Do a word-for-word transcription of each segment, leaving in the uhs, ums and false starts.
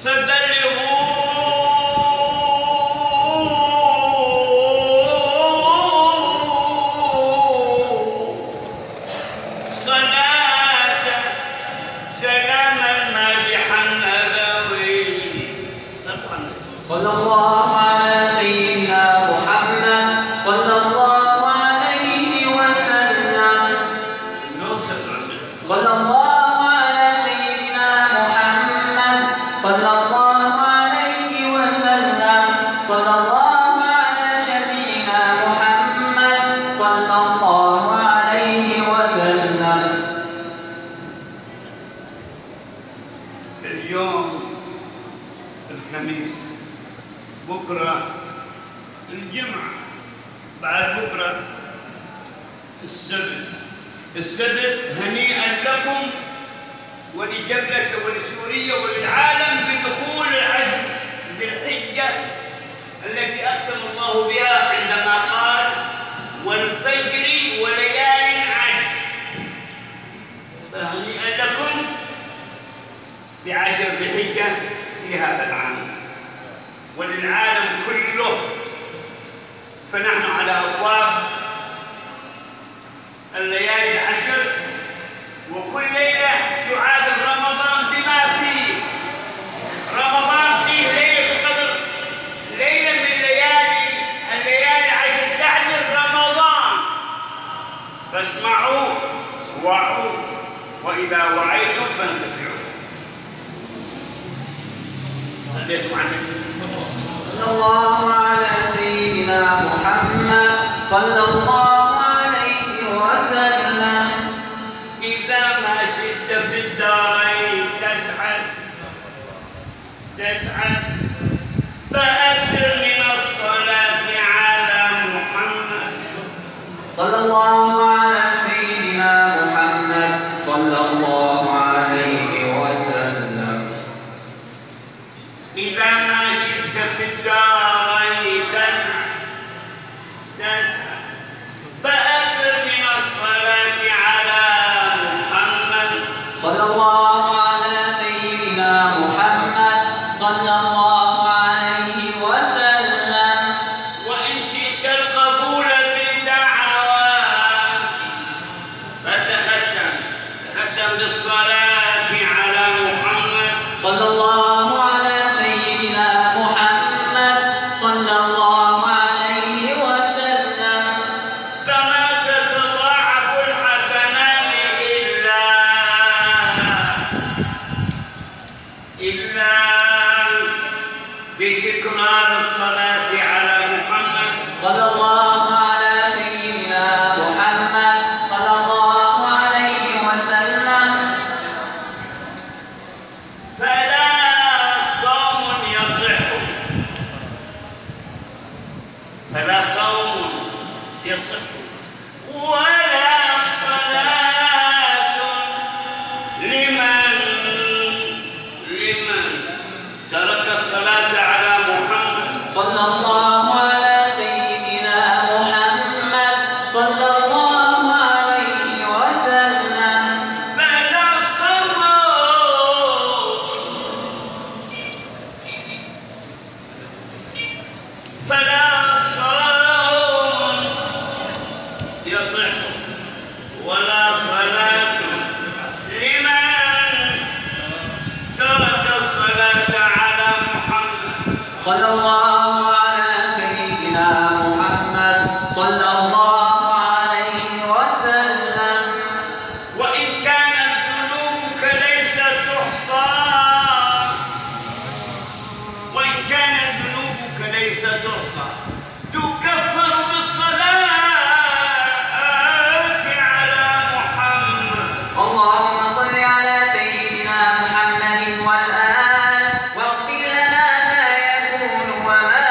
وما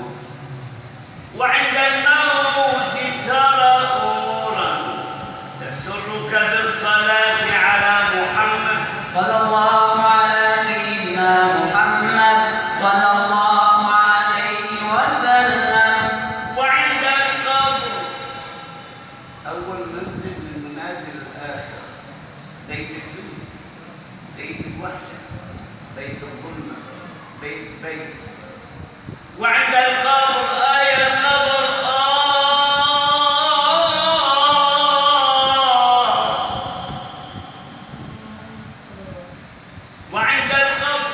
وعند الموت ترى أمورا تسرك بالصلاة على محمد صلى الله على سيدنا محمد صلى الله عليه وسلم. وعند القبر أول منزل من منازل الآخرة، بيت الدنيا، بيت الوحشة، بيت الظلمة، بيت بيت. وعند القبر آية القبر آه. وعند القبر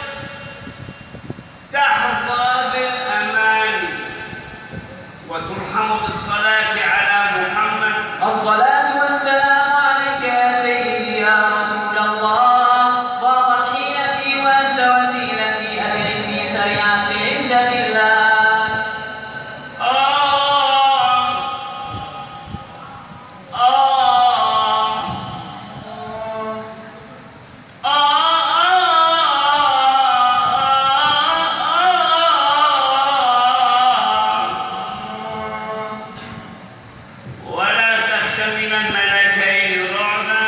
تحظى بالأمان وترحم بالصلاة على محمد. الصلاة والسلام عليك يا سيدي يا رسول الله. ضاقت حيلتي وأنت وسيلتي، أدركني سريعا بعزة الله. ولا تخش من الملكين رعبا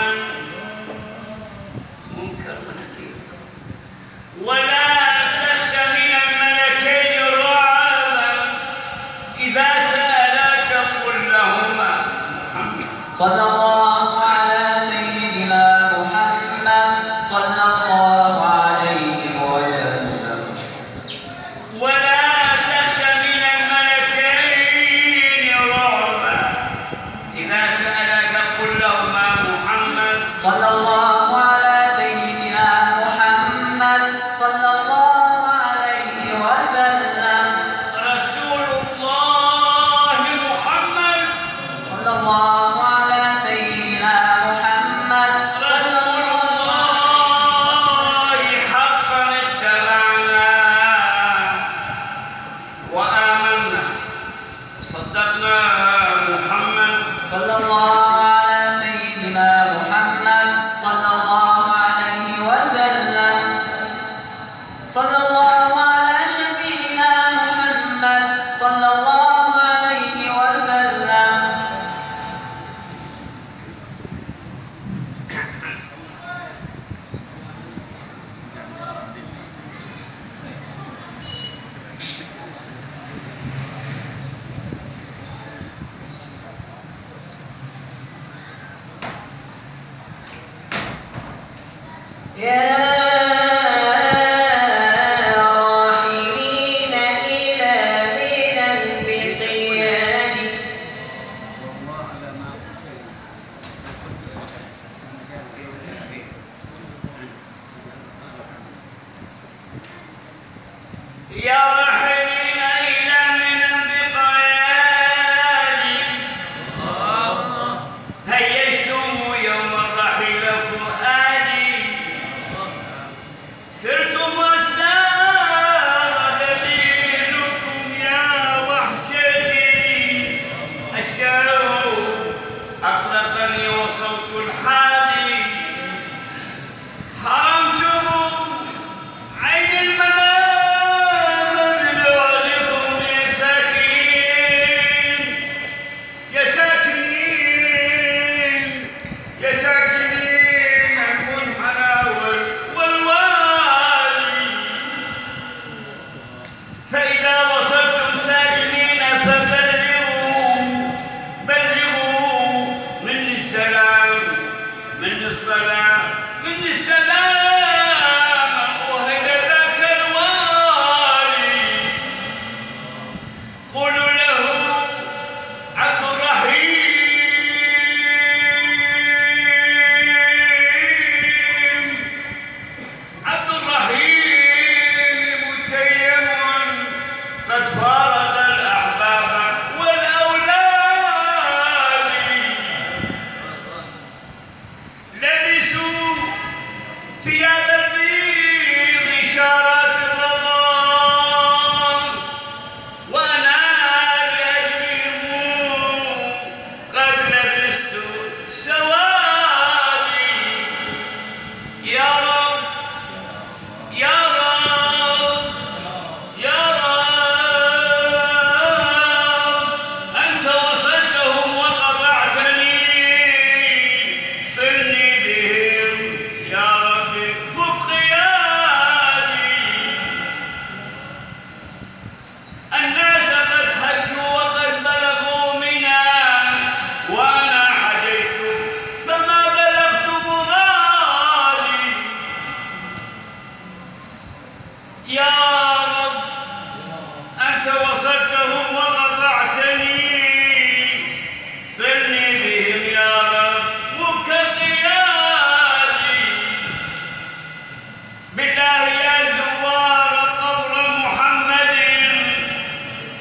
منكر ونكير. ولا تخش من الملكين رعبا إذا سألك قل لهما محمد. صلى الله على سيدنا محمد صلى الله عليه وسلم. ولا تخش من الملكين رعبا إذا سألك قل لهما محمد. صلى الله على سيدنا محمد صلى الله عليه وسلم. رسول الله محمد صلى الله على سيدنا محمد صلى رسول الله الله حقا اتبعنا وآمنا صدقنا محمد. صلى الله على سيدنا محمد صلى الله عليه وسلم. صلى الله على شفيعنا محمد صلى الله عليه وسلم. يا راحلين إلى منى البقيان. يا راحلين إلى من البقيان هيجتم يوم الرحيل فؤادي. سرتم وسار دليلكم يا وحشتي. الشوق أقلقني وصوت الحادي. حرمتم عين المنام بلعبكم يا ساكنين يا ساكنين يا ساكنين المنحنى والوالي. فإذا وصلتم ساكنين فبلغوا بلغوا مني السلام مني الصلاة مني السلام وهل ذاك الوالي. قولوا له عبد الرحيم عبد الرحيم متيم قد فارق الأحباب والأولاد. لبسوا ثياب البيض إشارات الرضا وأنا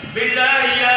بالله يا